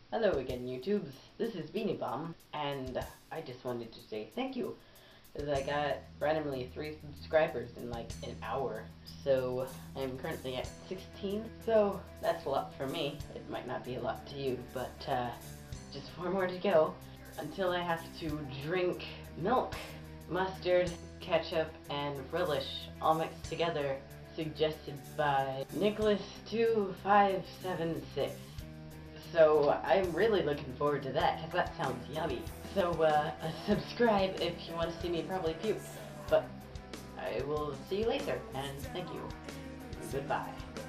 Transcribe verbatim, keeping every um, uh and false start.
Hello again, YouTubes. This is Beanie Bomb, and I just wanted to say thank you, because I got randomly three subscribers in like an hour. So I'm currently at sixteen, so that's a lot for me. It might not be a lot to you, but uh, just four more to go until I have to drink milk, mustard, ketchup, and relish all mixed together, suggested by Nicholas two five seven six. So I'm really looking forward to that, because that sounds yummy. So uh, subscribe if you want to see me probably puke. But I will see you later, and thank you. Goodbye.